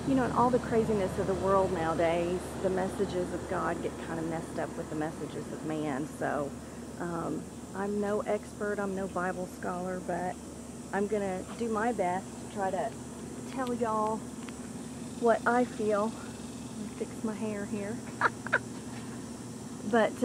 You know, in all the craziness of the world nowadays, the messages of God get kind of messed up with the messages of man. So um, I'm no expert, I'm no Bible scholar, but I'm going to do my best to try to tell y'all what I feel. Let me fix my hair here. But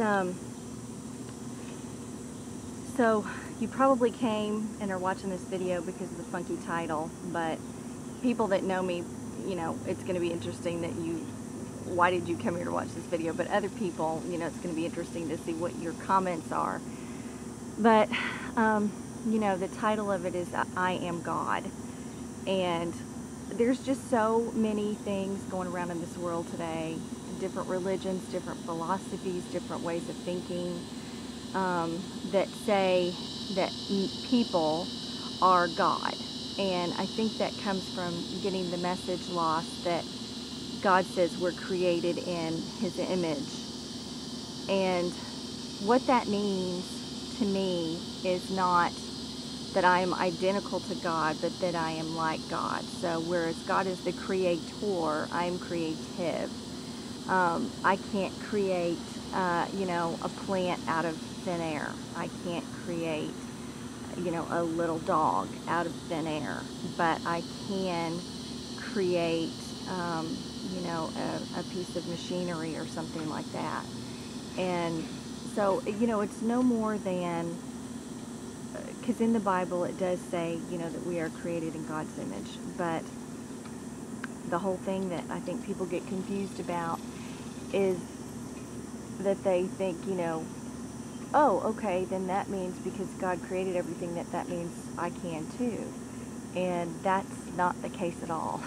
so you probably came and are watching this video because of the funky title, but people that know me, you know, it's going to be interesting that why did you come here to watch this video? But other people, you know, it's going to be interesting to see what your comments are. But, you know, the title of it is I Am God. And there's just so many things going around in this world today. Different religions, different philosophies, different ways of thinking that say that people are God. And I think that comes from getting the message lost that God says we're created in His image. And what that means to me is not that I am identical to God, but that I am like God. So whereas God is the creator, I am creative. I can't create, you know, a plant out of thin air. I can't create, you know, a little dog out of thin air, but I can create, you know, a piece of machinery or something like that. And so, you know, it's no more than, because in the Bible it does say, you know, that we are created in God's image, but the whole thing that I think people get confused about is that they think, you know, oh, okay, then that means because God created everything that means I can too. And that's not the case at all.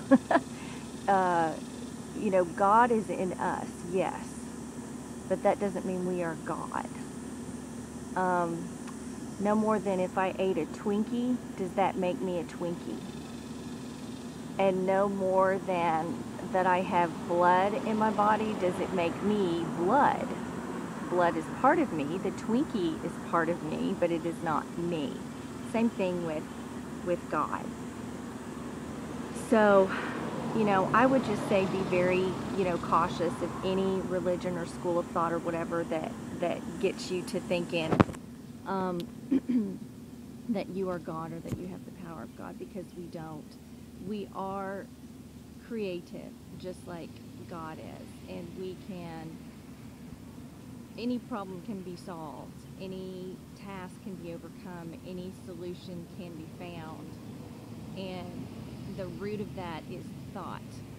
You know, God is in us, yes, but that doesn't mean we are God. No more than if I ate a Twinkie, does that make me a Twinkie? And no more than that I have blood in my body, does it make me blood? Blood is part of me, the Twinkie is part of me, but it is not me. Same thing with God. So, you know, I would just say be very, you know, cautious of any religion or school of thought or whatever that gets you to thinking that you are God or that you have the power of God, because we don't. We are creative, just like God is, and we can, any problem can be solved, any task can be overcome, any solution can be found, and the root of that is thought.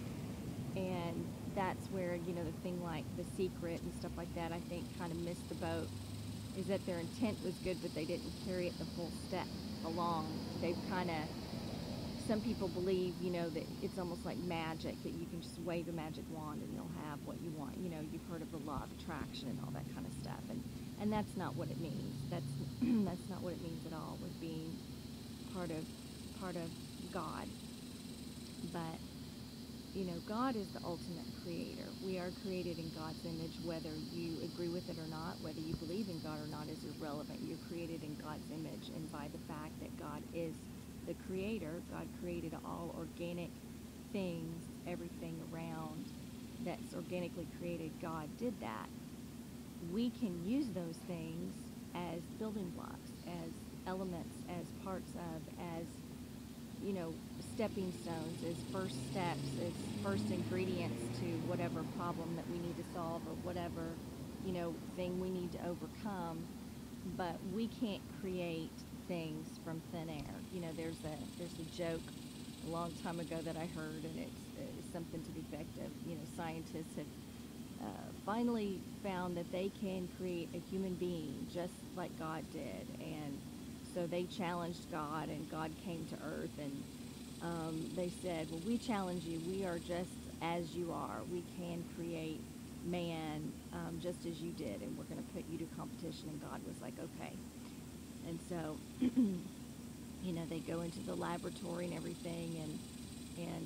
And that's where, you know, the thing like The Secret and stuff like that, I think kind of missed the boat, is that their intent was good, but they didn't carry it the full step along. They've kind of, some people believe, you know, that it's almost like magic, that you can just wave a magic wand and you'll have what you want. You know, you've heard of the law of attraction and all that kind of stuff, and that's not what it means. That's that's not what it means at all with being part of God. But you know, God is the ultimate creator. We are created in God's image. Whether you agree with it or not, whether you believe in God or not, is irrelevant. You're created in God's image, and by the fact that God is the creator, God created all organic things, everything around that's organically created, God did that. We can use those things as building blocks, as elements, as parts of, as, you know, stepping stones, as first steps, as first ingredients to whatever problem that we need to solve or whatever, you know, thing we need to overcome. But we can't create things from thin air. You know, there's a joke a long time ago that I heard, and it's something to the effect of, you know, scientists have finally found that they can create a human being just like God did, and so they challenged God, and God came to earth, and they said, well, we challenge you. We are just as you are. We can create man just as you did, and we're going to put you to competition. And God was like, okay. And so, you know, they go into the laboratory and everything, and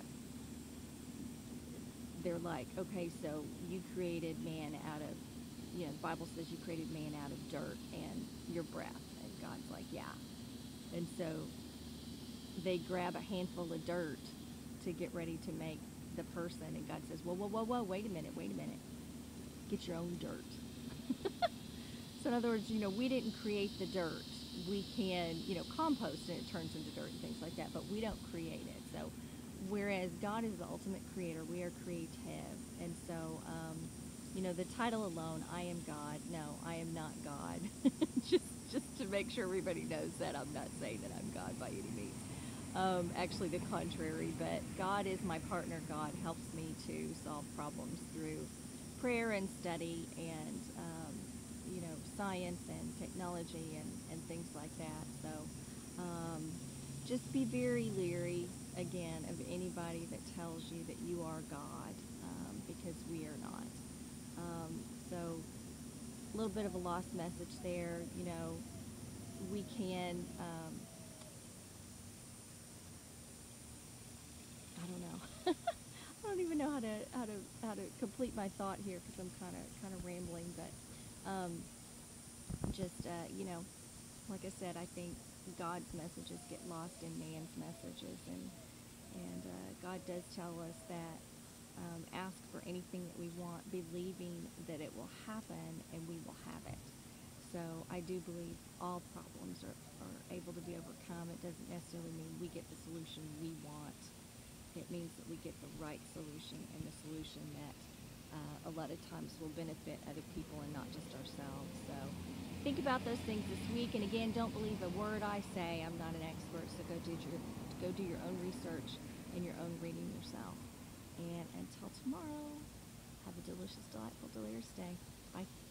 they're like, okay, so you created man out of, you know, the Bible says you created man out of dirt and your breath. And God's like, yeah. And so they grab a handful of dirt to get ready to make the person, and God says, whoa, whoa, whoa, whoa, wait a minute, get your own dirt. So in other words, we didn't create the dirt. We can, compost and it turns into dirt and things like that, but we don't create it. So whereas God is the ultimate creator, we are creative. And so, the title alone, I am God. No, I am not God. just to make sure everybody knows that I'm not saying that I'm God by any means. Actually, the contrary. But God is my partner. God helps me to solve problems through prayer and study and science and technology and things like that. So just be very leery, again, of anybody that tells you that you are God, because we are not. So a little bit of a lost message there. We can, I don't know. I don't even know how to complete my thought here because I'm kind of rambling, but just like I said, I think God's messages get lost in man's messages, and God does tell us that ask for anything that we want, believing that it will happen, and we will have it. So I do believe all problems are able to be overcome. It doesn't necessarily mean we get the solution we want. It means that we get the right solution, and the solution that a lot of times will benefit other people and not just ourselves. So think about those things this week. And again, don't believe a word I say. I'm not an expert, so go do your own research and your own reading yourself. And until tomorrow, have a delicious, delightful, delirious day. Bye.